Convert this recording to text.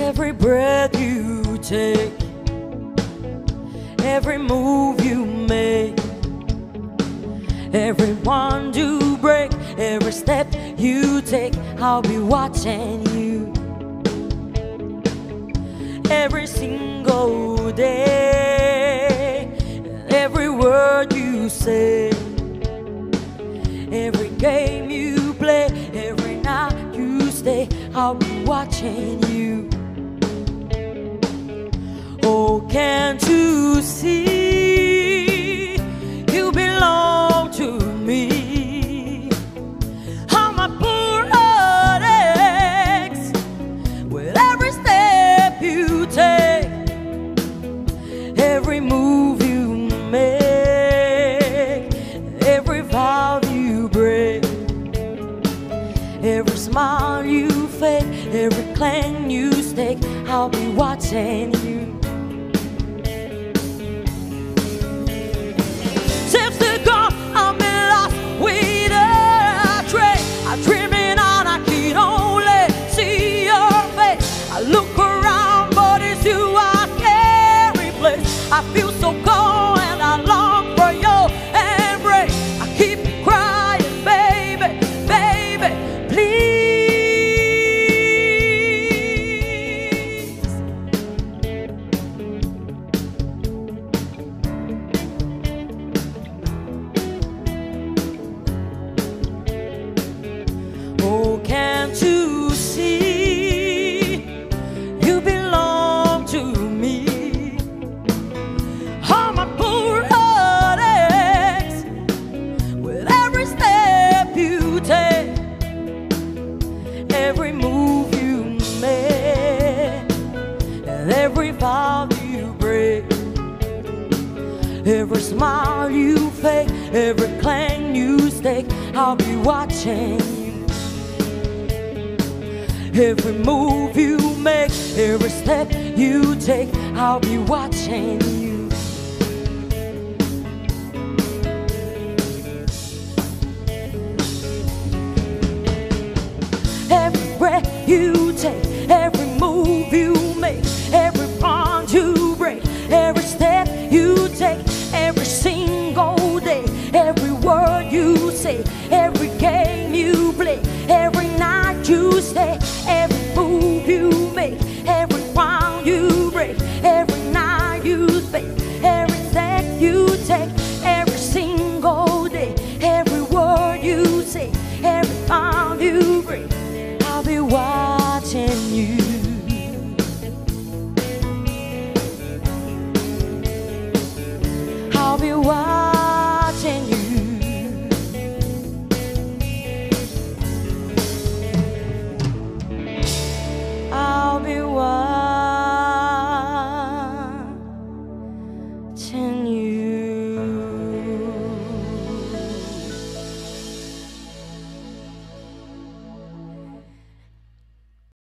Every breath you take, every move you make, every one you break, every step you take, I'll be watching you. Every single day, every word you say, every game you play, every night you stay, I'll be watching you. Oh, can't you see you belong to me? How my poor heart aches with every step you take, every move you make, every vow you break, every smile you fake, every claim you stake, I'll be watching you. Since the gone, I'm lost without a trace. I'm dreaming on, I can only see your face. I look around, but it's you I can't replace. I feel so cold and I long for your embrace. I keep crying, baby, baby, please. Oh, can't you see you belong to me? How my poor heart aches with every step you take, every move you make, and every vow you break, every smile you fake, every claim you stake, I'll be watching you. Every move you make, every step you take, I'll be watching you. Every breath you